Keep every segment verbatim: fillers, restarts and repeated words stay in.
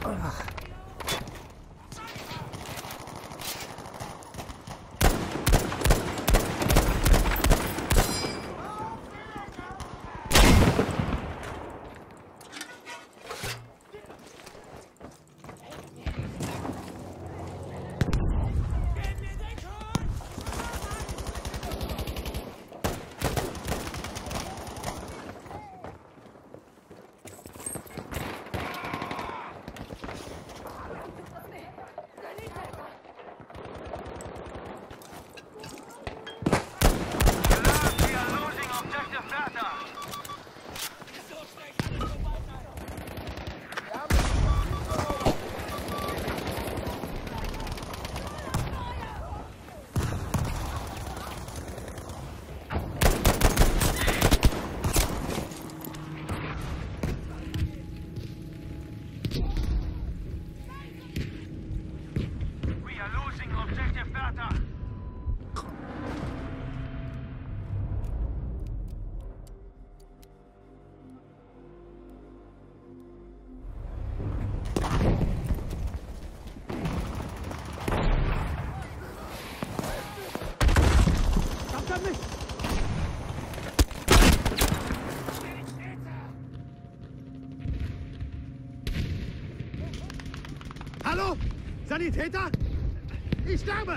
Hallo? Sanitäter? Ich sterbe!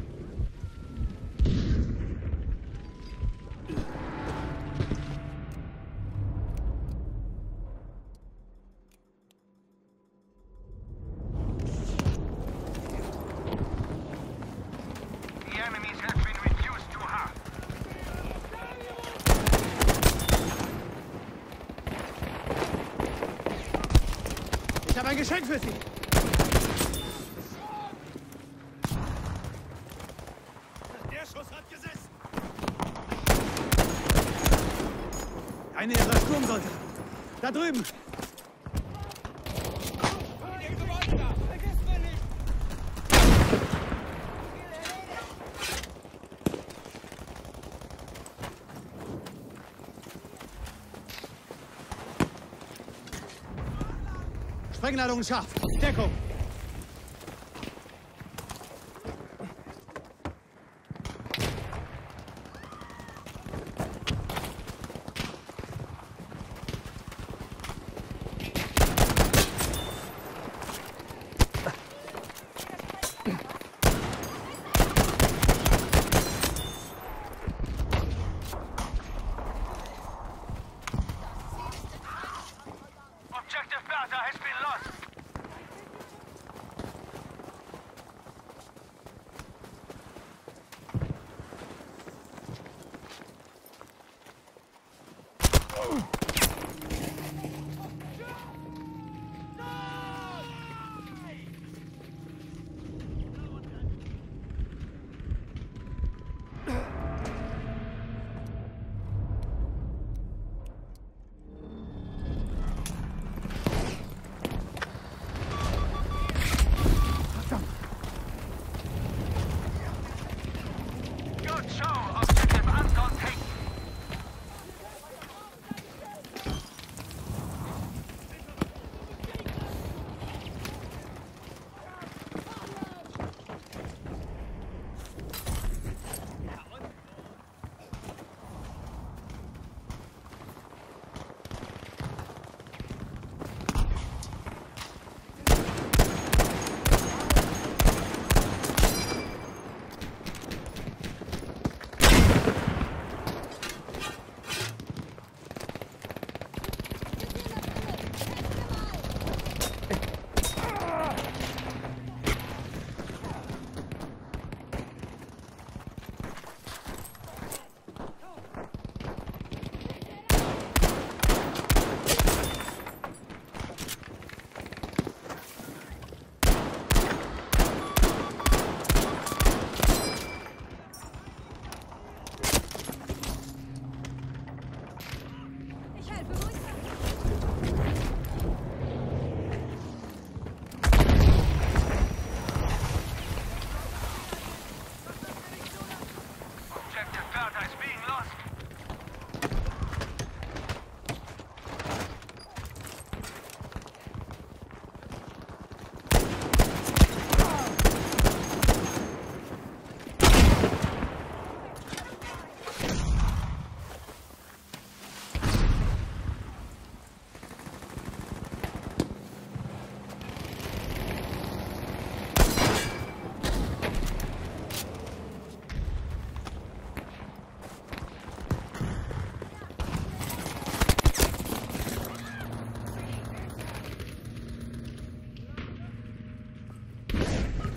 Ich habe ein Geschenk für Sie. Der Schuss hat gesessen. Eine Ihrer Sturmsoldaten. Da drüben. Sprengladung scharf. Deckung.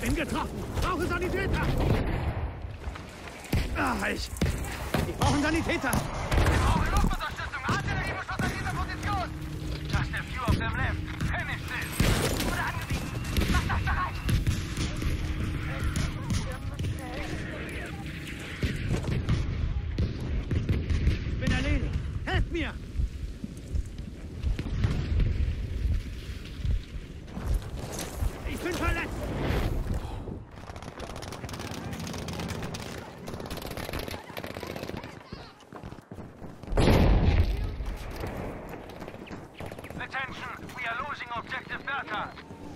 Bin getroffen. Brauche Sanitäter. Ah, ich... Ich brauche einen Sanitäter. Wir brauchen Luftunterstützung. Artilleriebeschuss an dieser Position. Das ist der View auf dem Left. Finish this. Wurde angewiesen. Mach das bereit. Ich bin erledigt. Helft mir. Ich bin verletzt. Attention, we are losing objective Bertha.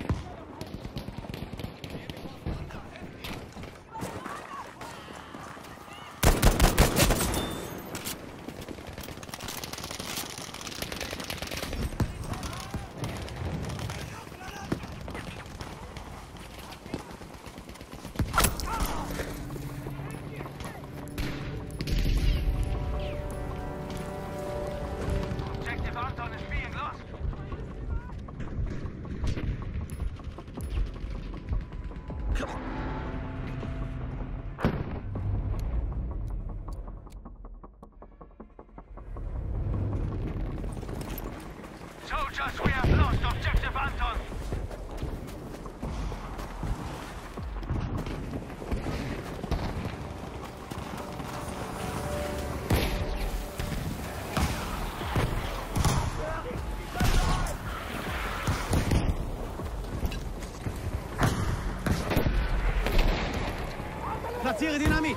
Objective Anton is being lost. Soldiers, we have lost objective Anton. Platziere Dynamit.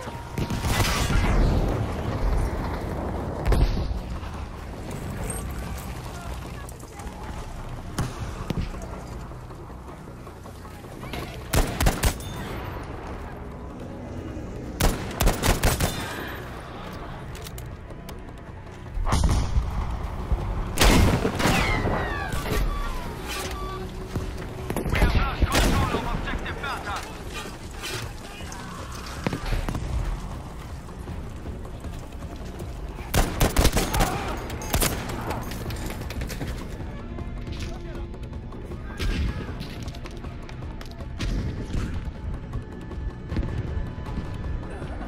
We have lost control of objective Bertha.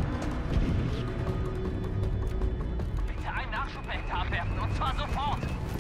Bitte einen Nachschubwächter abwerfen, und zwar sofort.